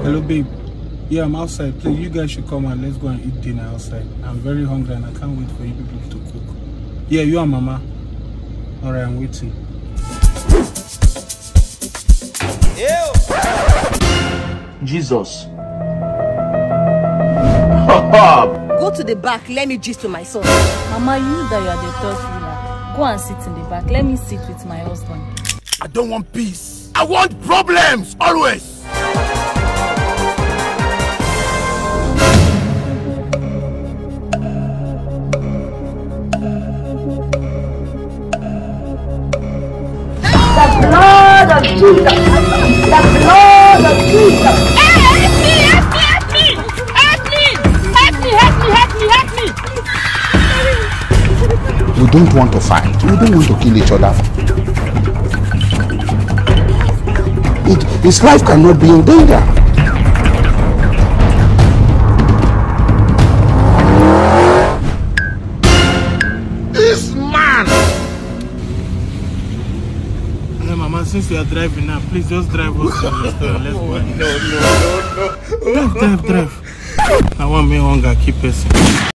Hello, babe. Yeah, I'm outside. Please, you guys should come and let's go and eat dinner outside. I'm very hungry and I can't wait for you people to cook. Yeah, you are Mama. Alright, I'm waiting. Ew. Jesus. Go to the back, let me gist to my son. Mama, you know that you are the third wheeler. Go and sit in the back. Let me sit with my husband. I don't want peace. I want problems, always. The blood of Jesus! The blood of Jesus! Help me! We don't want to fight. We don't want to kill each other. His life cannot be in danger. This man! Hey, Mama, since you are driving now, please just drive us to the restaurant. Let's go. No. Drive. I want me hunger, keep us.